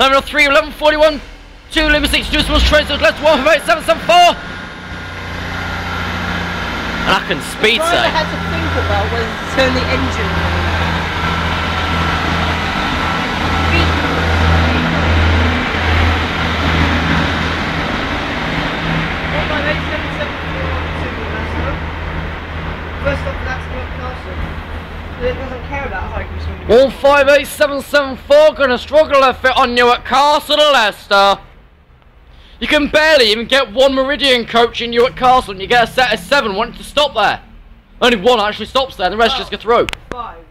Terminal 3, 1141, 2, limit 6, Juice was trains to the left, 15774. And I can speed say. I had to think about whether to turn the engine on. First up, that's Newark Castle. It doesn't care about height. 158774, gonna struggle to fit on Newark Castle to Leicester. You can barely even get one Meridian coach in Newark Castle and you get a set of 7 wanting to stop there. Only one actually stops there, the rest just go through. 5.